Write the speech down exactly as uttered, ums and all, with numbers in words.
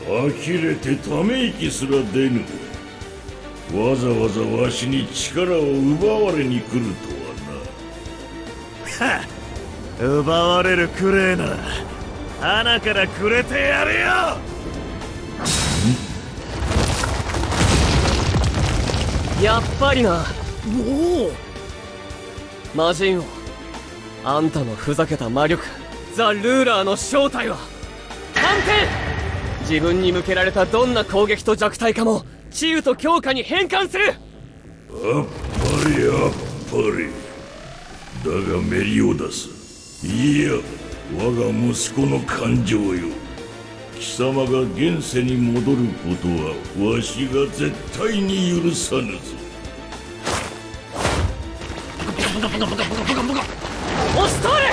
呆れてため息すら出ぬ。わざわざわしに力を奪われに来るとはな。 はっ、奪われるくれえなら鼻からくれてやるよ。 やっぱりな。 おお、 魔人王、あんたのふざけた魔力ザ・ルーラーの正体は反転。自分に向けられたどんな攻撃と弱体化も治癒と強化に変換する。 やっぱりやっぱり。だがメリオダス、いや我が息子の感情よ。貴様が現世に戻ることはわしが絶対に許さぬぞ。 押し通る。